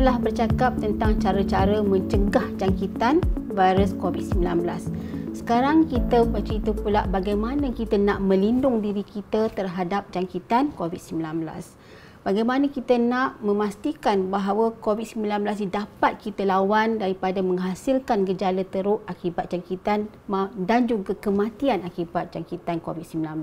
telah bercakap tentang cara-cara mencegah jangkitan virus COVID-19. Sekarang kita bercerita pula bagaimana kita nak melindung diri kita terhadap jangkitan COVID-19. Bagaimana kita nak memastikan bahawa COVID-19 ini dapat kita lawan daripada menghasilkan gejala teruk akibat jangkitan dan juga kematian akibat jangkitan COVID-19.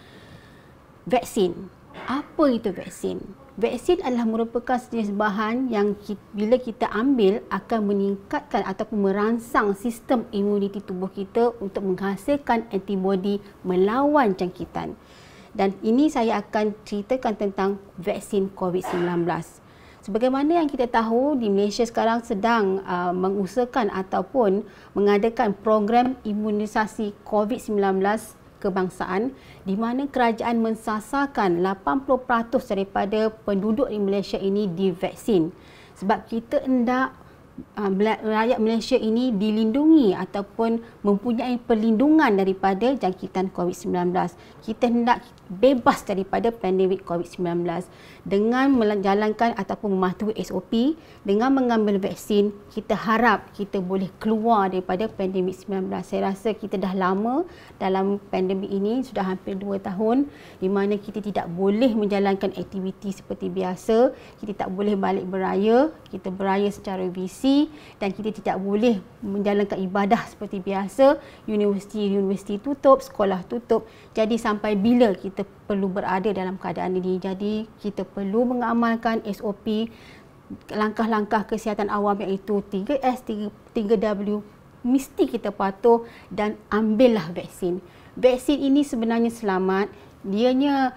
Vaksin. Apa itu vaksin? Vaksin adalah merupakan sejenis bahan yang bila kita ambil akan meningkatkan ataupun merangsang sistem imuniti tubuh kita untuk menghasilkan antibodi melawan jangkitan. Dan ini saya akan ceritakan tentang vaksin COVID-19. Sebagaimana yang kita tahu, di Malaysia sekarang sedang mengusahakan ataupun mengadakan program imunisasi COVID-19 kebangsaan di mana kerajaan mensasarkan 80% daripada penduduk di Malaysia ini divaksin. Sebab kita hendak rakyat Malaysia ini dilindungi ataupun mempunyai perlindungan daripada jangkitan COVID-19. Kita hendak bebas daripada pandemik COVID-19 dengan menjalankan ataupun mematuhi SOP. Dengan mengambil vaksin, kita harap kita boleh keluar daripada pandemik 19. Saya rasa kita dah lama dalam pandemik ini, sudah hampir 2 tahun, di mana kita tidak boleh menjalankan aktiviti seperti biasa. Kita tak boleh balik beraya, kita beraya secara visi, dan kita tidak boleh menjalankan ibadah seperti biasa. Universiti tutup, sekolah tutup. Jadi sampai bila kita perlu berada dalam keadaan ini? Jadi kita perlu mengamalkan SOP, langkah-langkah kesihatan awam iaitu 3S, 3W, mesti kita patuh dan ambillah vaksin. Vaksin ini sebenarnya selamat, dianya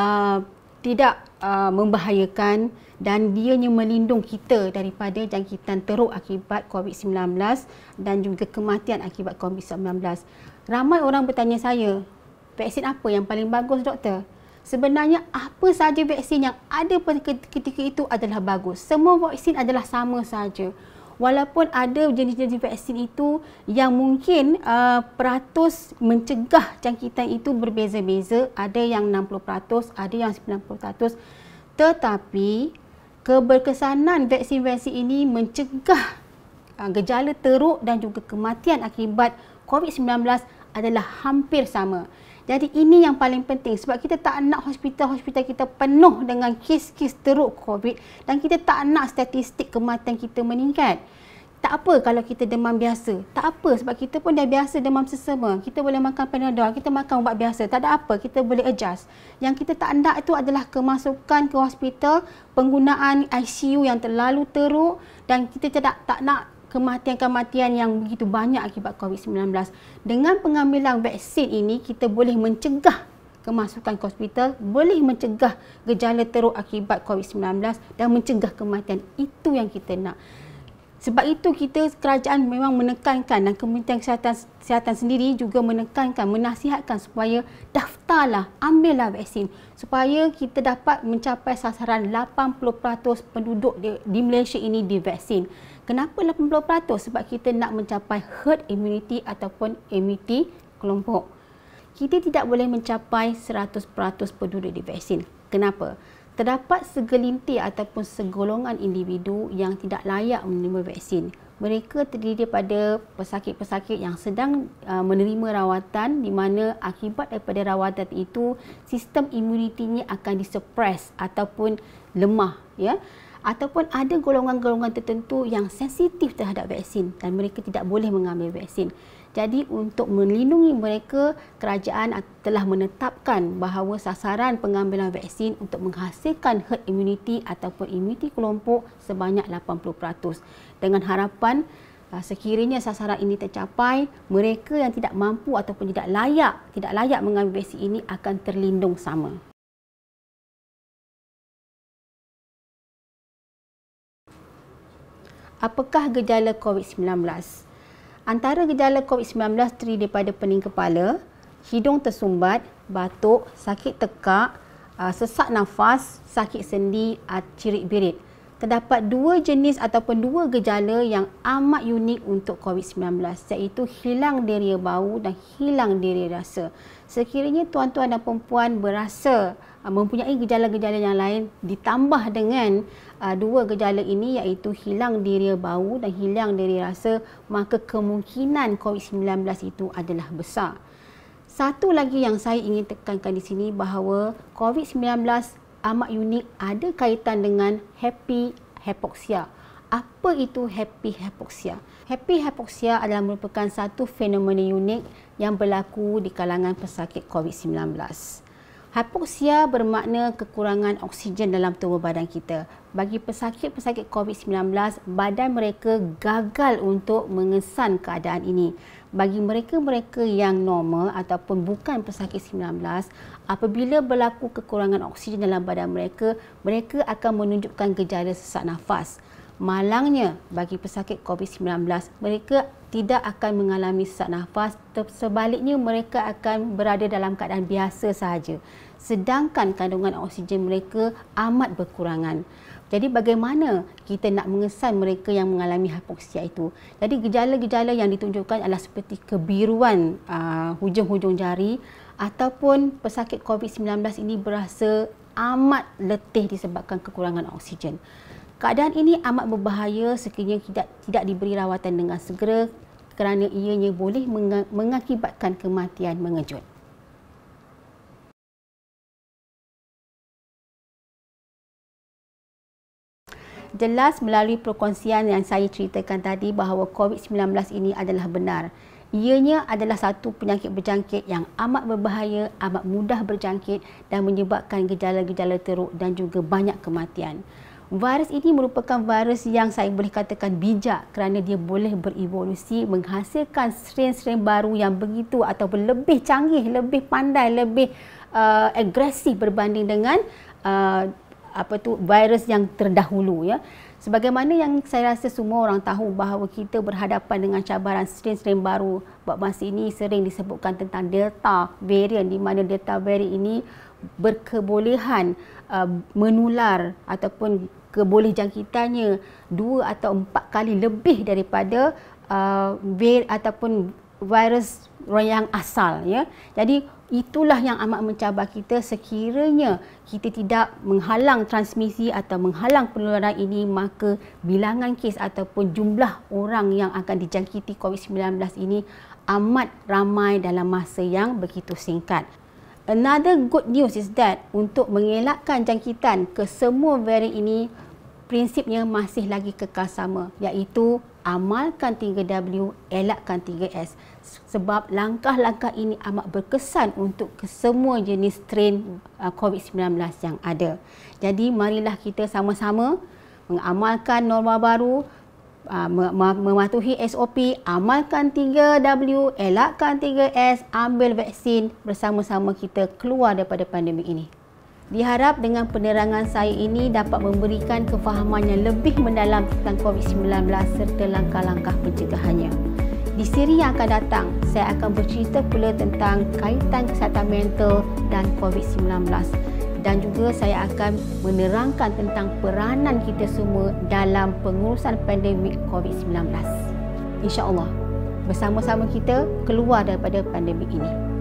tidak membahayakan dan dianya melindung kita daripada jangkitan teruk akibat COVID-19 dan juga kematian akibat COVID-19. Ramai orang bertanya saya, vaksin apa yang paling bagus, doktor? Sebenarnya apa saja vaksin yang ada pada ketika itu adalah bagus. Semua vaksin adalah sama saja. Walaupun ada jenis-jenis vaksin itu yang mungkin peratus mencegah jangkitan itu berbeza-beza. Ada yang 60%, ada yang 90%. Tetapi keberkesanan vaksin-vaksin ini mencegah gejala teruk dan juga kematian akibat COVID-19 adalah hampir sama. Jadi ini yang paling penting sebab kita tak nak hospital-hospital kita penuh dengan kes-kes teruk COVID dan kita tak nak statistik kematian kita meningkat. Tak apa kalau kita demam biasa. Tak apa sebab kita pun dah biasa demam sesama. Kita boleh makan Panadol, kita makan ubat biasa. Tak ada apa, kita boleh adjust. Yang kita tak nak itu adalah kemasukan ke hospital, penggunaan ICU yang terlalu teruk dan kita tak nak kematian-kematian yang begitu banyak akibat COVID-19. Dengan pengambilan vaksin ini, kita boleh mencegah kemasukan ke hospital, boleh mencegah gejala teruk akibat COVID-19 dan mencegah kematian. Itu yang kita nak. Sebab itu kerajaan memang menekankan dan Kementerian Kesihatan sendiri juga menekankan, menasihatkan supaya daftarlah, ambillah vaksin supaya kita dapat mencapai sasaran 80% penduduk di Malaysia ini divaksin. Kenapa 80%? Sebab kita nak mencapai herd immunity ataupun immunity kelompok. Kita tidak boleh mencapai 100% penduduk divaksin. Kenapa? Terdapat segelintir ataupun segolongan individu yang tidak layak menerima vaksin. Mereka terdiri daripada pesakit-pesakit yang sedang menerima rawatan di mana akibat daripada rawatan itu sistem imunitinya akan disuppress ataupun lemah, ya. Ataupun ada golongan-golongan tertentu yang sensitif terhadap vaksin dan mereka tidak boleh mengambil vaksin. Jadi untuk melindungi mereka, kerajaan telah menetapkan bahawa sasaran pengambilan vaksin untuk menghasilkan herd immunity ataupun imuniti kelompok sebanyak 80%. Dengan harapan sekiranya sasaran ini tercapai, mereka yang tidak mampu ataupun tidak layak mengambil vaksin ini akan terlindung sama. Apakah gejala COVID-19? Antara gejala COVID-19 terdiri daripada pening kepala, hidung tersumbat, batuk, sakit tekak, sesak nafas, sakit sendi, cirit-birit. Terdapat 2 jenis ataupun 2 gejala yang amat unik untuk COVID-19 iaitu hilang deria bau dan hilang deria rasa. Sekiranya tuan-tuan dan puan-puan berasa mempunyai gejala-gejala yang lain ditambah dengan dua gejala ini, iaitu hilang diri bau dan hilang diri rasa, maka kemungkinan COVID-19 itu adalah besar. Satu lagi yang saya ingin tekankan di sini bahawa COVID-19 amat unik, ada kaitan dengan happy hypoxia. Apa itu happy hypoxia? Happy hypoxia adalah merupakan satu fenomena unik yang berlaku di kalangan pesakit COVID-19. Hypoxia bermakna kekurangan oksigen dalam tubuh badan kita. Bagi pesakit-pesakit COVID-19, badan mereka gagal untuk mengesan keadaan ini. Bagi mereka-mereka yang normal ataupun bukan pesakit 19, apabila berlaku kekurangan oksigen dalam badan mereka, mereka akan menunjukkan gejala sesak nafas. Malangnya, bagi pesakit COVID-19, mereka tidak akan mengalami sesak nafas, sebaliknya mereka akan berada dalam keadaan biasa sahaja. Sedangkan kandungan oksigen mereka amat berkurangan. Jadi bagaimana kita nak mengesan mereka yang mengalami hypoxia itu? Jadi gejala-gejala yang ditunjukkan adalah seperti kebiruan hujung-hujung jari, ataupun pesakit COVID-19 ini berasa amat letih disebabkan kekurangan oksigen. Keadaan ini amat berbahaya sekiranya tidak diberi rawatan dengan segera, kerana ianya boleh mengakibatkan kematian mengejut. Jelas melalui perkongsian yang saya ceritakan tadi bahawa COVID-19 ini adalah benar. Ianya adalah satu penyakit berjangkit yang amat berbahaya, amat mudah berjangkit dan menyebabkan gejala-gejala teruk dan juga banyak kematian. Virus ini merupakan virus yang saya boleh katakan bijak kerana dia boleh berevolusi menghasilkan strain-strain baru yang begitu ataupun lebih canggih, lebih pandai, lebih agresif berbanding dengan virus yang terdahulu, ya. Sebagaimana yang saya rasa semua orang tahu bahawa kita berhadapan dengan cabaran strain-strain baru. Buat masa ini sering disebutkan tentang Delta variant, di mana Delta variant ini berkebolehan menular ataupun keboleh jangkitannya 2 atau 4 kali lebih daripada ataupun virus yang asal, ya. Jadi itulah yang amat mencabar kita. Sekiranya kita tidak menghalang transmisi atau menghalang penularan ini, maka bilangan kes ataupun jumlah orang yang akan dijangkiti COVID-19 ini amat ramai dalam masa yang begitu singkat. Another good news is that untuk mengelakkan jangkitan ke semua varian ini, prinsipnya masih lagi kekal sama, iaitu amalkan 3W, elakkan 3S. Sebab langkah-langkah ini amat berkesan untuk kesemua jenis strain COVID-19 yang ada. Jadi marilah kita sama-sama mengamalkan norma baru, mematuhi SOP, amalkan 3W, elakkan 3S, ambil vaksin, bersama-sama kita keluar daripada pandemik ini. Diharap dengan penerangan saya ini dapat memberikan kefahaman yang lebih mendalam tentang COVID-19 serta langkah-langkah pencegahannya. Di siri yang akan datang, saya akan bercerita pula tentang kaitan kesihatan mental dan COVID-19. Dan juga saya akan menerangkan tentang peranan kita semua dalam pengurusan pandemik COVID-19. InsyaAllah, bersama-sama kita keluar daripada pandemik ini.